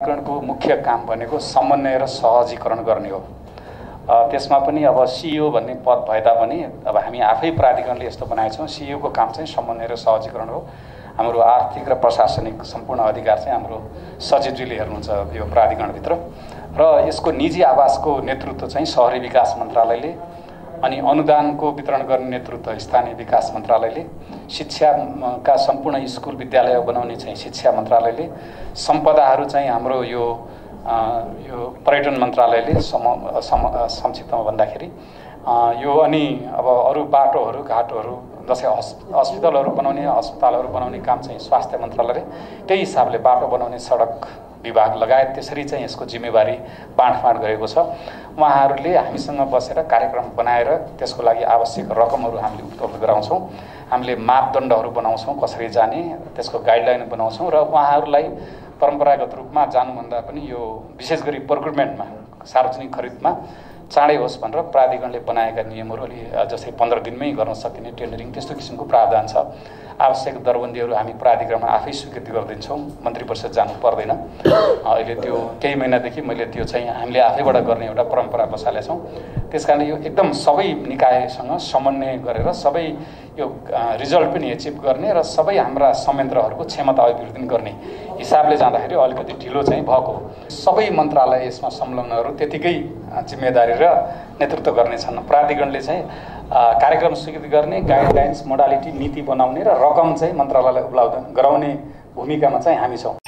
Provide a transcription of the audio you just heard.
प्राधिकरणको मुख्य काम भनेको समन्वय र सहजीकरण गर्ने हो। त्यसमा पनि अब सीईओ भन्ने पद भए तापनि अब हामी आफै प्राधिकरणले यस्तो बनाएका छौँ। सीईओ को काम चाहिँ समन्वय र सहजीकरण हो। हाम्रो आर्थिक र प्रशासनिक सम्पूर्ण अधिकार चाहिँ हाम्रो सचिवजीले हेर्नुहुन्छ यो प्राधिकरणभित्र, र यसको निजी आवासको नेतृत्व चाहिँ शहरी विकास मन्त्रालयले, अनि अनुदानको वितरण गर्ने नेतृत्व स्थानीय विकास मन्त्रालयले, शिक्षाका सम्पूर्ण स्कुल विद्यालय बनाउने चाहिँ शिक्षा मन्त्रालयले, सम्पदाहरू चाहिँ हाम्रो यो पर्यटन मन्त्रालयले संक्षिप्तमा भन्दाखेरि यो, अनि अब अरू बाटोहरू घाटोहरू जस्तै हस्पिटलहरू बनाउने अस्पतालहरू बनाउने काम चाहिँ स्वास्थ्य मन्त्रालयले, त्यही हिसाबले बाटो बनाउने सडक विभाग लगायत त्यसरी चाहिँ यसको जिम्मेवारी बाँडफाँड गरेको छ। उहाँहरूले हामीसँग बसेर कार्यक्रम बनाएर त्यसको लागि आवश्यक रकमहरू हामीले उपलब्ध गराउँछौँ। हामीले मापदण्डहरू बनाउँछौँ कसरी जाने, त्यसको गाइडलाइन बनाउँछौँ, र उहाँहरूलाई परम्परागत रूपमा जानुभन्दा पनि यो विशेष गरी प्रोक्युरमेन्टमा सार्वजनिक खरिदमा चाँडै होस् भनेर प्राधिकरणले बनाएका नियमहरू अलि जस्तै 15 दिनमै गर्न सकिने टेन्डरिङ त्यस्तो किसिमको प्रावधान छ। आवश्यक दरबन्दीहरू हामी प्राधिकरणमा आफै स्वीकृति गरिदिन्छौँ, मन्त्री परिषद जानु पर्दैन। अहिले त्यो केही महिनादेखि मैले त्यो चाहिँ हामीले आफैबाट गर्ने एउटा परम्परा बसालेका छौँ। त्यसकारणले यो एकदम सबै निकायसँग समन्वय गरेर सबै यो रिजल्ट पनि एचिभ गर्ने र सबै हाम्रा संयन्त्रहरूको क्षमता अभिवृद्धि गर्ने हिसाबले जाँदाखेरि अलिकति ढिलो चाहिँ भएको। सबै मन्त्रालय यसमा संलग्नहरू त्यतिकै जिम्मेदारी र नेतृत्व गर्नेछन्। प्राधिकरणले चाहिँ कार्यक्रम स्वीकृति गर्ने, गाइडलाइन्स, मोडालिटी, नीति बनाउने र रकम चाहिँ मन्त्रालयलाई उपलब्ध गराउने भूमिकामा चाहिँ हामी छौँ।